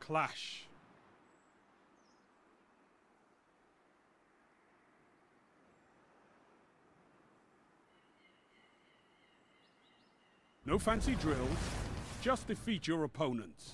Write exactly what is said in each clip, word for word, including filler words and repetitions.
clash. No fancy drills, just defeat your opponents.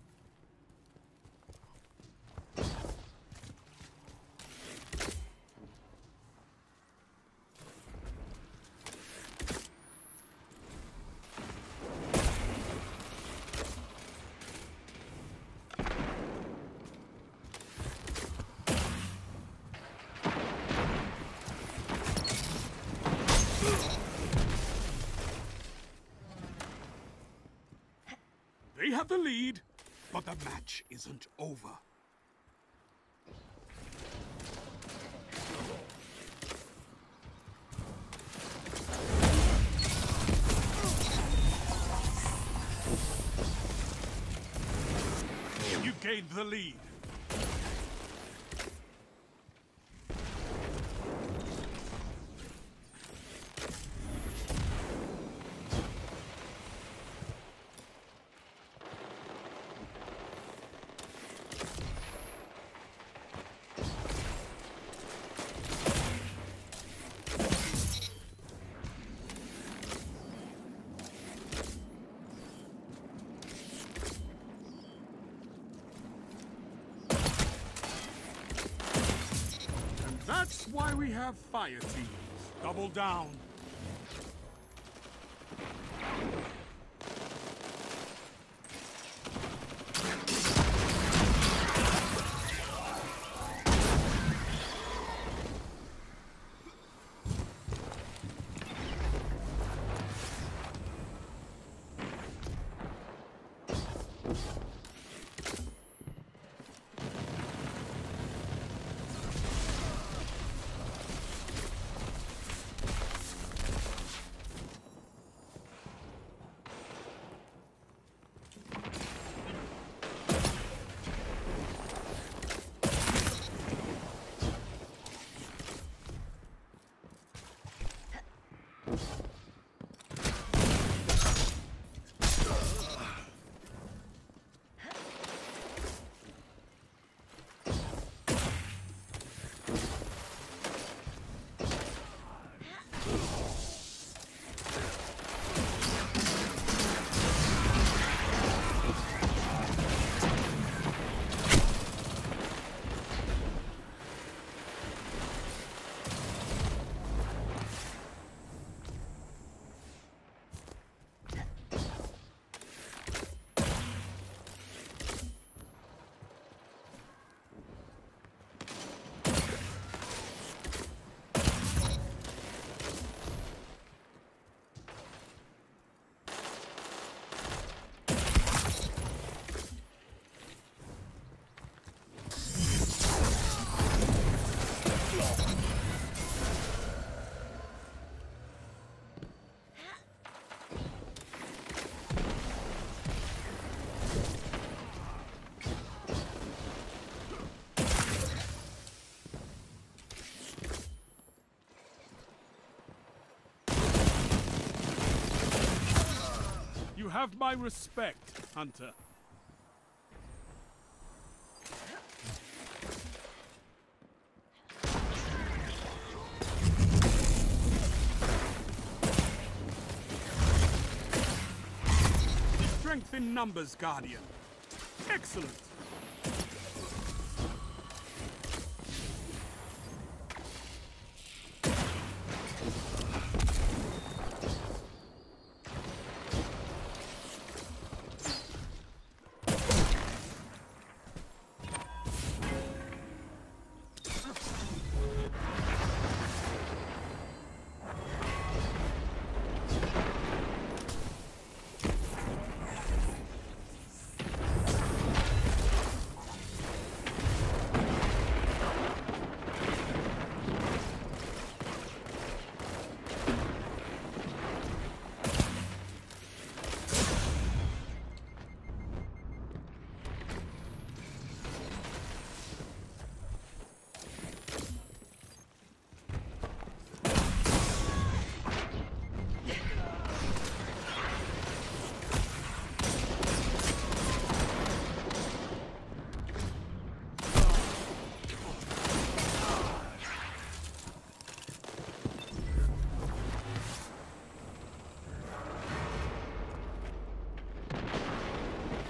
They have the lead, but the match isn't over. You gained the lead. That's why we have fire teams. Double down. You have my respect, Hunter. Strength in numbers, Guardian. Excellent.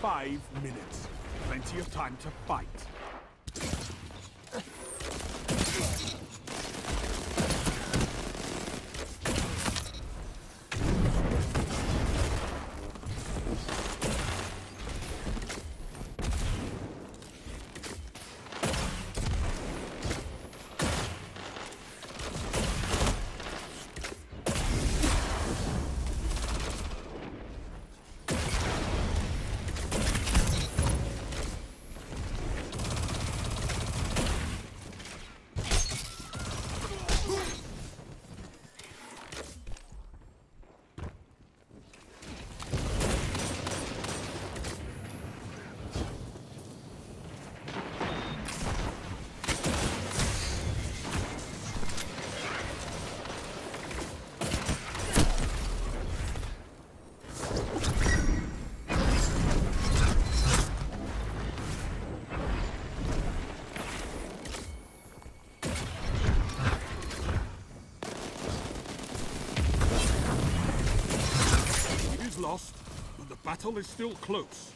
five minutes. Plenty of time to fight. Lost, but the battle is still close.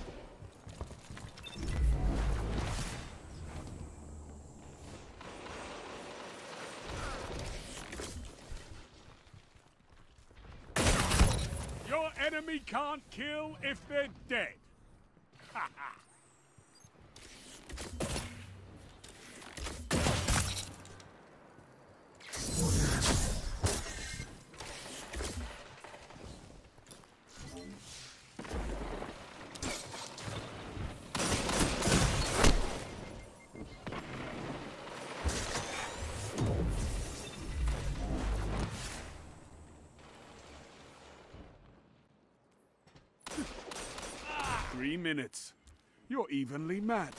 Your enemy can't kill if they're dead. Ha ha. Three minutes. You're evenly matched.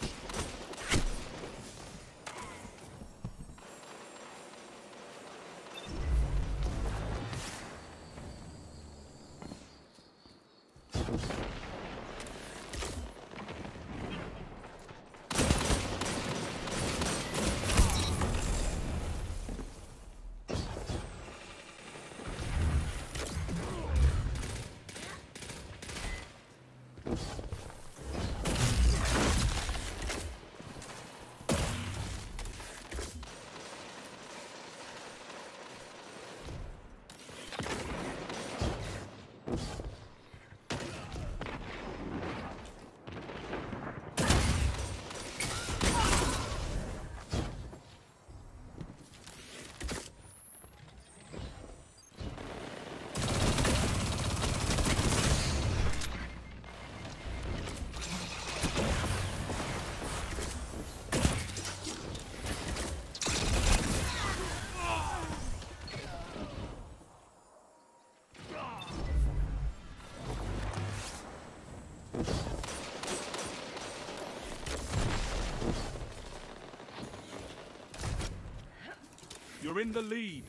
You're in the lead.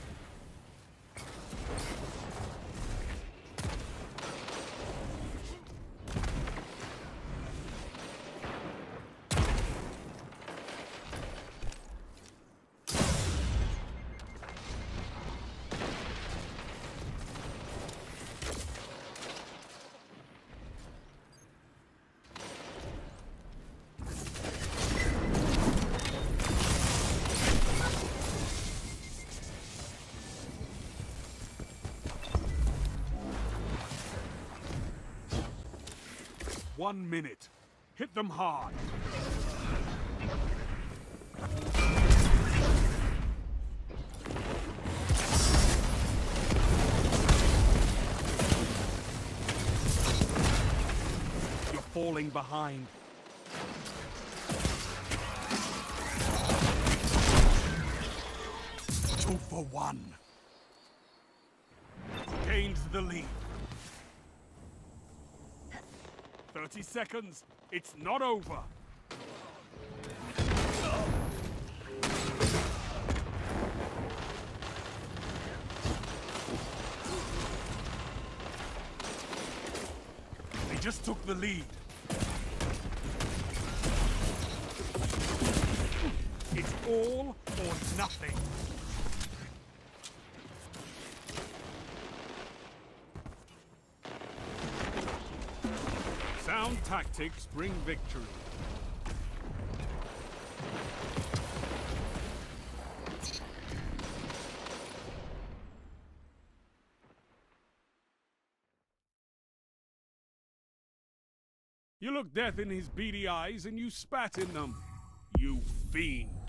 One minute. Hit them hard. You're falling behind. Two for one. Gains the lead. Thirty seconds. It's not over. They just took the lead. It's all or nothing. Sound tactics bring victory. You looked death in his beady eyes and you spat in them. You fiend.